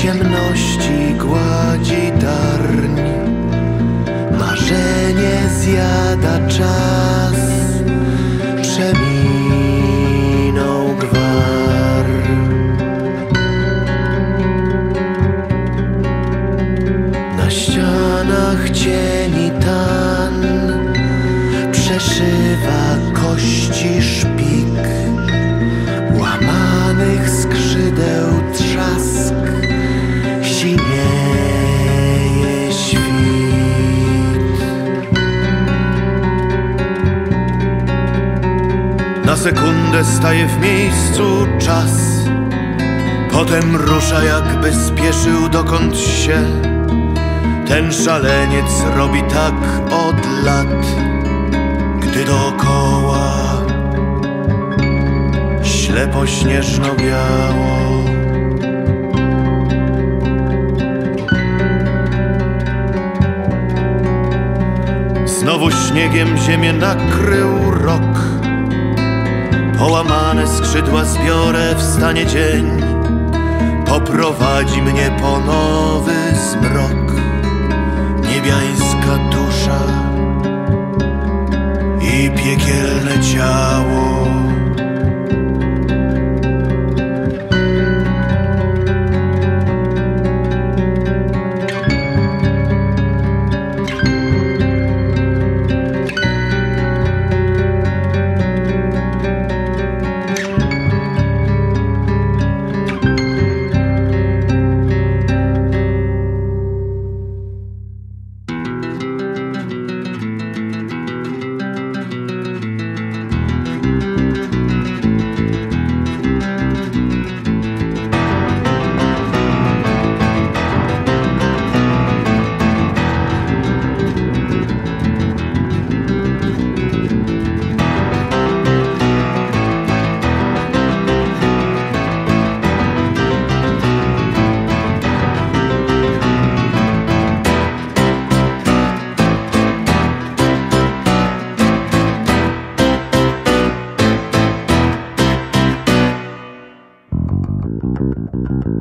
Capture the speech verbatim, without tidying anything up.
ciemności gładzi darń. Marzenie zjada czas, przeminął gwar. Na ścianach cieni tan przeszywa kości szpik, łamanych skrzydeł trzask, sinieje świt. Na sekundę staje w miejscu czas, potem rusza, jakby spieszył dokąd się. Ten szaleniec robi tak od lat, gdy dookoła ślepo śnieżno-biało. Znowu śniegiem ziemię nakrył rok, połamane skrzydła zbiorę, wstanie dzień, poprowadzi mnie po nowy zmrok. Niebiańska dusza i piekielne ciało. Thank you.